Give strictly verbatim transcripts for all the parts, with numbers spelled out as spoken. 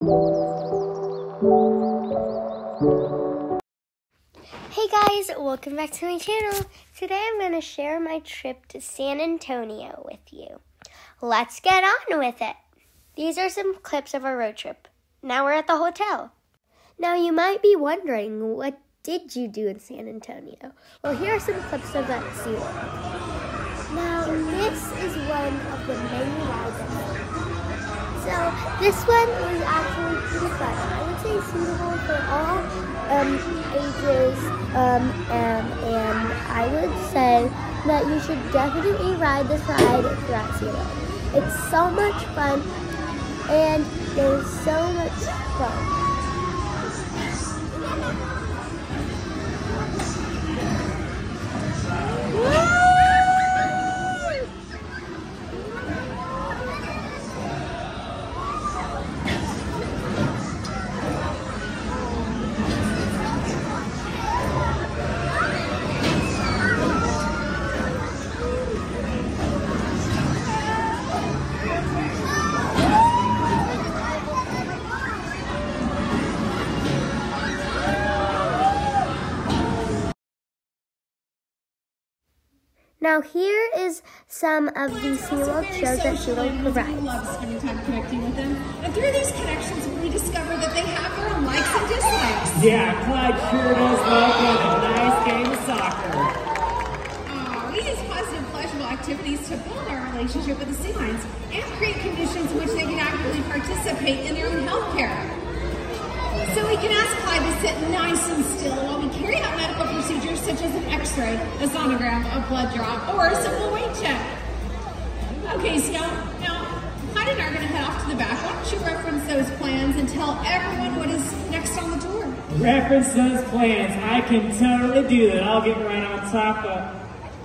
Hey guys, welcome back to my channel. Today I'm going to share my trip to San Antonio with you. Let's get on with it. These are some clips of our road trip. Now we're at the hotel. Now you might be wondering, what did you do in San Antonio? Well, here are some clips of that SeaWorld. Now this is one of the many rides at SeaWorld. So this one was actually pretty fun. I would say suitable for all um, ages, um, and, and I would say that you should definitely ride this ride throughout SeaWorld. It's so much fun, and there's so much fun. Now here is some of the SeaWorld shows that SeaWorld provides. We love spending time connecting with them. And through these connections, we discover that they have their own likes and dislikes. Yeah, Clyde sure does love a nice game of soccer. Uh, we use positive, pleasurable activities to build our relationship with the sea lions and create conditions in which they can actively participate in their own health care. So we can ask Clyde to sit nice and still while we carry out medical procedures such as an x-ray, a sonogram, a blood draw, or a simple weight check. Okay, Scout, now Clyde and I are going to head off to the back. Why don't you reference those plans and tell everyone what is next on the tour? Reference those plans. I can totally do that. I'll get right on top of...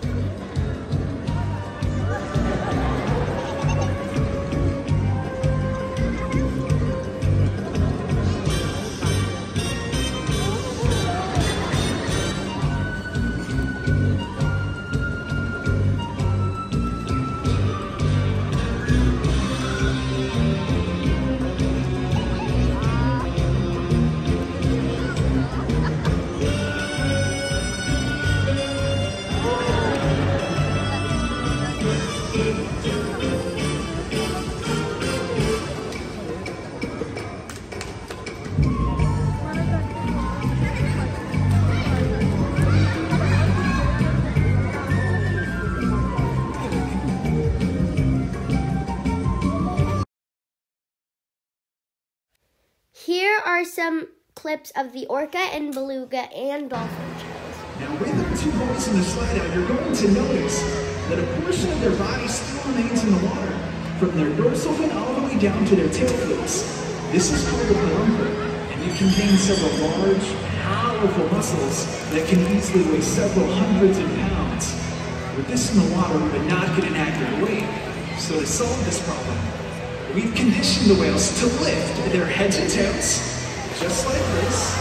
Here are some clips of the orca and beluga and dolphin shows. Now with our two boys in the slide out, you're going to notice that a portion of their body still remains in the water, from their dorsal fin all the way down to their tail flukes. This is called a pelumper, and it contains several large, powerful muscles that can easily weigh several hundreds of pounds. With this in the water, we would not get an accurate weight. So to solve this problem, we've conditioned the whales to lift their heads and tails, just like this.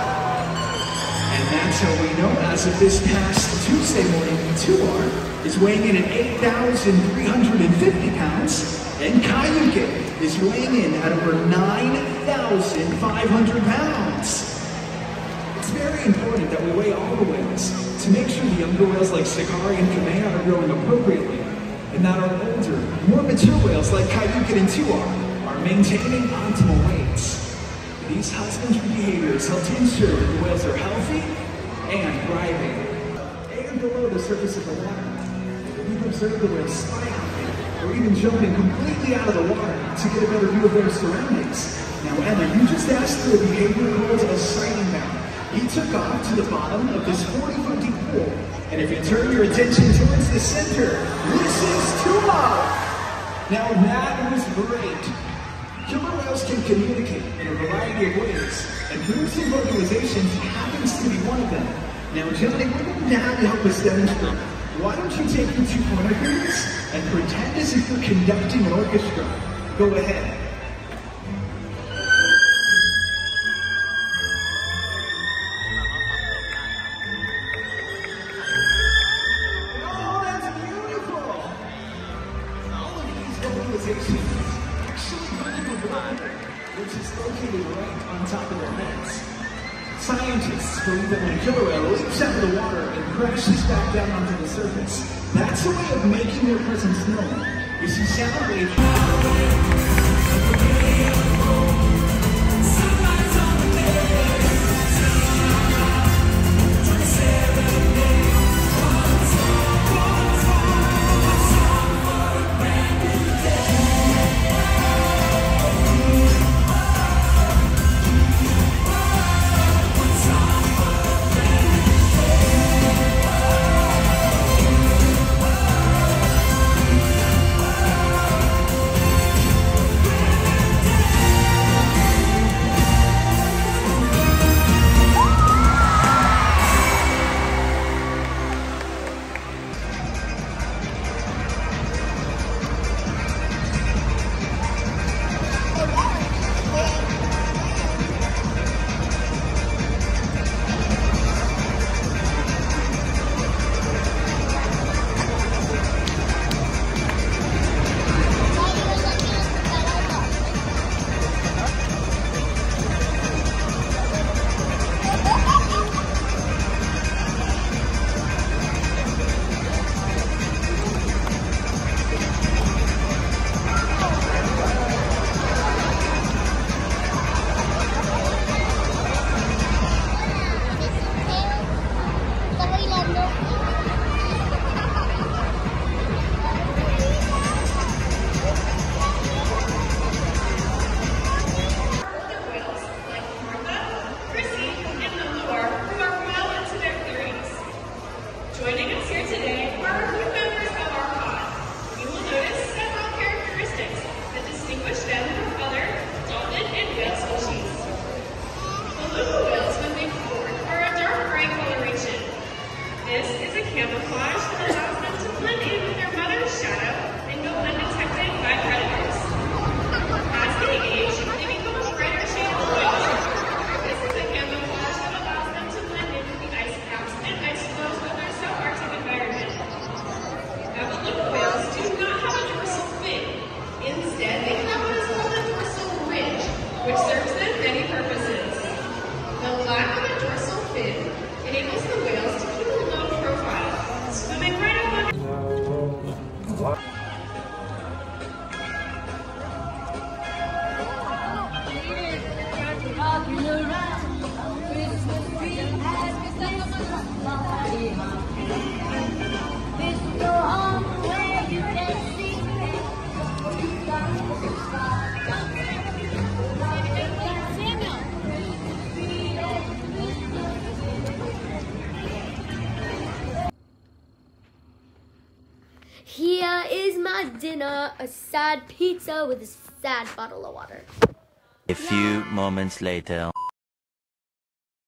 And that's how we know, as of this past Tuesday morning, Tuar is weighing in at eight thousand three hundred fifty pounds, and Kayuke is weighing in at over nine thousand five hundred pounds. It's very important that we weigh all the whales to make sure the younger whales like Sakari and Kamea are growing appropriately, and that our older, more mature whales like Kayukin and Tuar are maintaining optimal weights. These husbandry behaviors help to ensure that the whales are healthy and thriving. And below the surface of the water, we've observed the whales spy hopping or even jumping completely out of the water to get a better view of their surroundings. Now Emma, you just asked for a behavior called a sighting mount. He took off to the bottom of this forty foot deep pool. And if you turn your attention towards the center, this is Tuar. Now that was great. Killer whales can communicate in a variety of ways, and boosting vocalizations happens to be one of them. Now Johnny, we're going to have to help us demonstrate. Why don't you take your two phonographs and pretend as if you're conducting an orchestra. Go ahead. Actually, which is located right on top of their heads. Scientists believe that when a killer whale leaps out of the water and crashes back down onto the surface, that's a way of making their presence known. You see, sound waves. Joining us here today are a few members of our pod. You will notice several characteristics that distinguish them from other dolphin and whale species. Beluga whales, when they form, are a dark gray coloration. This is a camouflage that allows them to blend in with their mother's shadow and go undetected by predators. As they age, they become a brighter shade of blue. This is a camouflage that allows them to blend in with the ice caps and ice floes of their subarctic environment. Now, beluga whales do not have a dorsal fin. Instead, they have what is called a dorsal ridge, which serves them many purposes. The lack of a dorsal fin enables the whales to keep a low profile, swimming right up under. Here is my dinner, a sad pizza with a sad bottle of water. A few moments later.